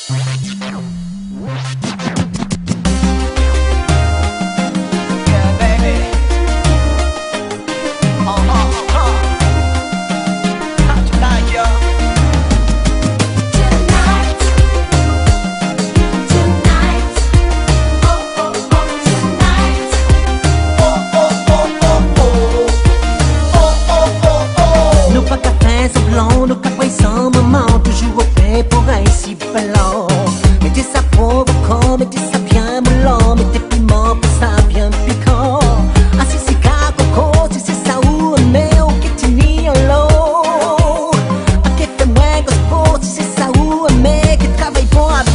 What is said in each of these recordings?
Nos quatre sans maman, toujours au fait pour si ballon. Mettez ça provoquant, mettez ça bien moulant, mettez piment pour ça bien piquant. Ah si c'est coco, si c'est ça ou mais au ketini en l'eau. Ah qui fait moins gospel, si c'est ça ou mais qui travaille pour un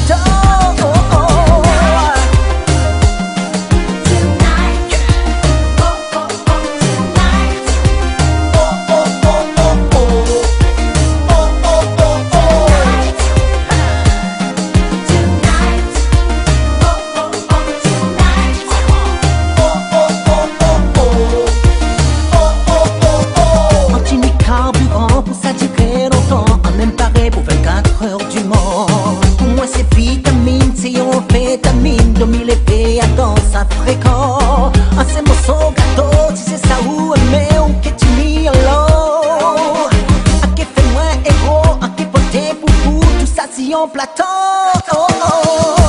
pour ça durer longtemps, en même pareil pour 24 heures du monde. Pour moi c'est vitamine, c'est amphétamine, 2000 épées à dans sa fréquence. Ah c'est mon son gâteau, si c'est ça ou mais ou que tu mis en l'eau. Ah qui fait moins héros, ah qui porte pour vous, tout ça si en plateau.